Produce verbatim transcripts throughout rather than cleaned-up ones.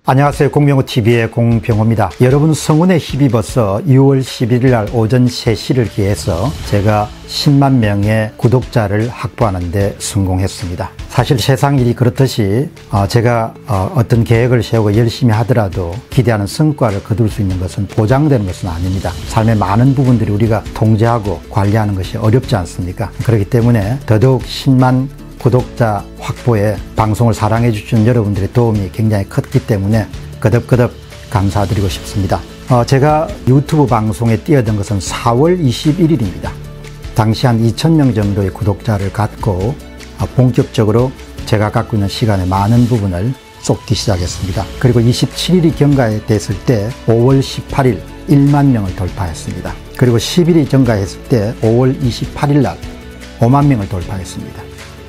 안녕하세요. 공병호티비의 공병호입니다. 여러분 성운에 힘입어서 유월 십일일 날 오전 세 시를 기해서 제가 십만 명의 구독자를 확보하는 데 성공했습니다. 사실 세상 일이 그렇듯이 제가 어떤 계획을 세우고 열심히 하더라도 기대하는 성과를 거둘 수 있는 것은 보장되는 것은 아닙니다. 삶의 많은 부분들이 우리가 통제하고 관리하는 것이 어렵지 않습니까? 그렇기 때문에 더더욱 십만 구독자 확보에 방송을 사랑해 주시는 여러분들의 도움이 굉장히 컸기 때문에 거듭거듭 감사드리고 싶습니다. 어, 제가 유튜브 방송에 뛰어든 것은 사월 이십일일입니다. 당시 한 이천 명 정도의 구독자를 갖고 어, 본격적으로 제가 갖고 있는 시간의 많은 부분을 쏟기 시작했습니다. 그리고 이십칠일이 경과됐을 때 오월 십팔일 일만 명을 돌파했습니다. 그리고 십일이 경과했을 때 오월 이십팔일 날 오만 명을 돌파했습니다.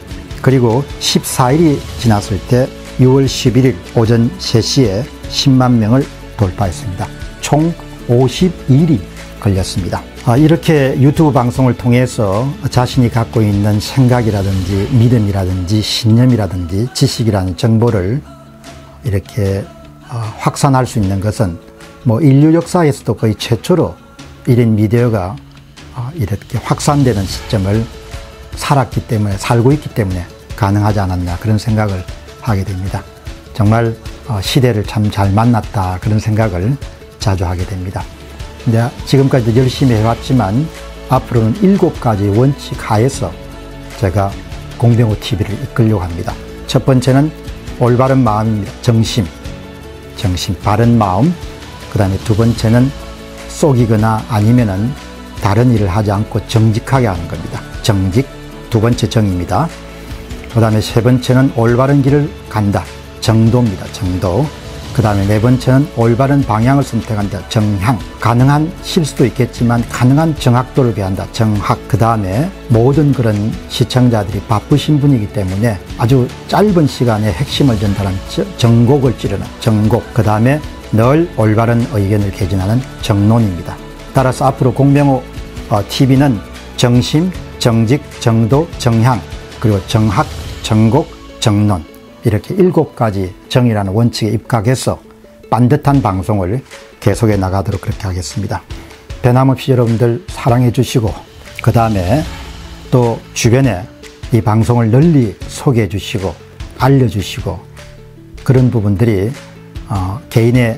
그리고 십사일이 지났을 때 유월 십일일 오전 세 시에 십만 명을 돌파했습니다. 총 오십이일이 걸렸습니다. 이렇게 유튜브 방송을 통해서 자신이 갖고 있는 생각이라든지 믿음이라든지 신념이라든지 지식이라는 정보를 이렇게 확산할 수 있는 것은 뭐 인류 역사에서도 거의 최초로 일인 미디어가 이렇게 확산되는 시점을 살았기 때문에, 살고 있기 때문에 가능하지 않았나 그런 생각을 하게 됩니다. 정말 시대를 참 잘 만났다 그런 생각을 자주 하게 됩니다. 근데 지금까지도 열심히 해왔지만 앞으로는 일곱 가지 원칙 하에서 제가 공병호티비를 이끌려고 합니다. 첫 번째는 올바른 마음입니다. 정심, 정심, 바른 마음. 그 다음에 두 번째는 속이거나 아니면은 다른 일을 하지 않고 정직하게 하는 겁니다. 정직, 두 번째 정입니다. 그 다음에 세 번째는 올바른 길을 간다. 정도입니다. 정도. 그 다음에 네 번째는 올바른 방향을 선택한다. 정향. 가능한 실수도 있겠지만 가능한 정확도를 기한다. 정확. 그 다음에 모든 그런 시청자들이 바쁘신 분이기 때문에 아주 짧은 시간에 핵심을 전달한 정곡을 찌르는 정곡. 그 다음에 늘 올바른 의견을 개진하는 정론입니다. 따라서 앞으로 공병호 티비는 정심, 정직, 정도, 정향, 그리고 정학, 정곡, 정론, 이렇게 일곱 가지 정이라는 원칙에 입각해서 반듯한 방송을 계속해 나가도록 그렇게 하겠습니다. 변함없이 여러분들 사랑해 주시고, 그 다음에 또 주변에 이 방송을 널리 소개해 주시고 알려주시고, 그런 부분들이 어, 개인의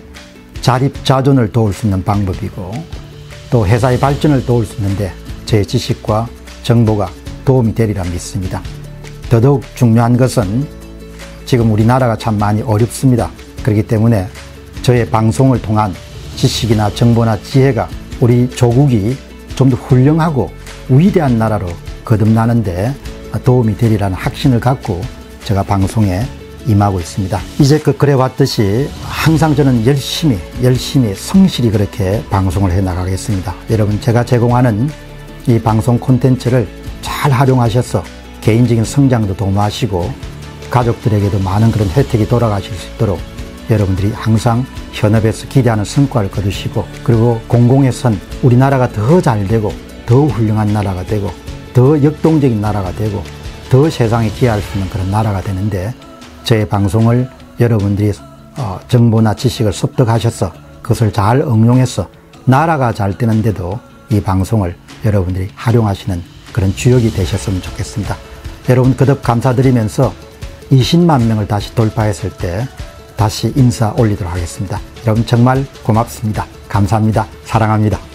자립자존을 도울 수 있는 방법이고 또 회사의 발전을 도울 수 있는데 제 지식과 정보가 도움이 되리라 믿습니다. 더더욱 중요한 것은 지금 우리나라가 참 많이 어렵습니다. 그렇기 때문에 저의 방송을 통한 지식이나 정보나 지혜가 우리 조국이 좀 더 훌륭하고 위대한 나라로 거듭나는데 도움이 되리라는 확신을 갖고 제가 방송에 임하고 있습니다. 이제껏 그래왔듯이 항상 저는 열심히 열심히 성실히 그렇게 방송을 해 나가겠습니다. 여러분, 제가 제공하는 이 방송 콘텐츠를 잘 활용하셔서 개인적인 성장도 도모하시고 가족들에게도 많은 그런 혜택이 돌아가실 수 있도록 여러분들이 항상 현업에서 기대하는 성과를 거두시고, 그리고 공공의 선, 우리나라가 더 잘되고 더 훌륭한 나라가 되고 더 역동적인 나라가 되고 더 세상에 기여할 수 있는 그런 나라가 되는데, 저의 방송을 여러분들이 정보나 지식을 습득하셔서 그것을 잘 응용해서 나라가 잘 되는데도 이 방송을 여러분들이 활용하시는 그런 주역이 되셨으면 좋겠습니다. 여러분 거듭 감사드리면서 이십만 명을 다시 돌파했을 때 다시 인사 올리도록 하겠습니다. 여러분 정말 고맙습니다. 감사합니다. 사랑합니다.